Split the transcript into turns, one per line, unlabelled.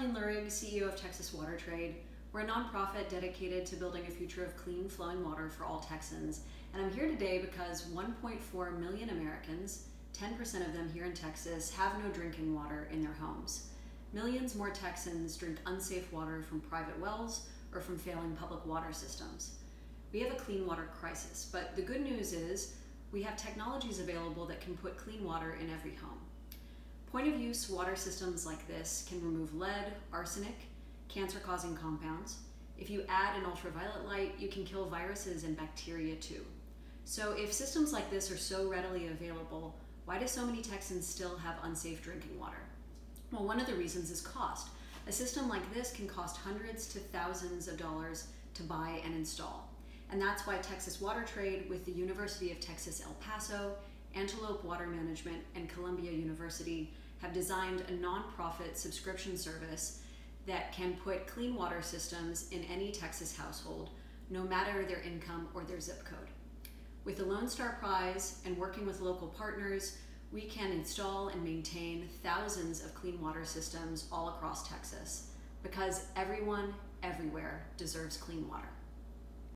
Charlene Lurig, CEO of Texas Water Trade. We're a nonprofit dedicated to building a future of clean flowing water for all Texans. And I'm here today because 1.4 million Americans, 10% of them here in Texas, have no drinking water in their homes. Millions more Texans drink unsafe water from private wells or from failing public water systems. We have a clean water crisis, but the good news is we have technologies available that can put clean water in every home. Point-of-use water systems like this can remove lead, arsenic, cancer-causing compounds. If you add an ultraviolet light, you can kill viruses and bacteria too. So if systems like this are so readily available, why do so many Texans still have unsafe drinking water? Well, one of the reasons is cost. A system like this can cost hundreds to thousands of dollars to buy and install. And that's why Texas Water Trade with the University of Texas-El Paso, Antelope Water Management, and Columbia University have designed a nonprofit subscription service that can put clean water systems in any Texas household, no matter their income or their zip code. With the Lone Star Prize and working with local partners, we can install and maintain thousands of clean water systems all across Texas, because everyone, everywhere deserves clean water.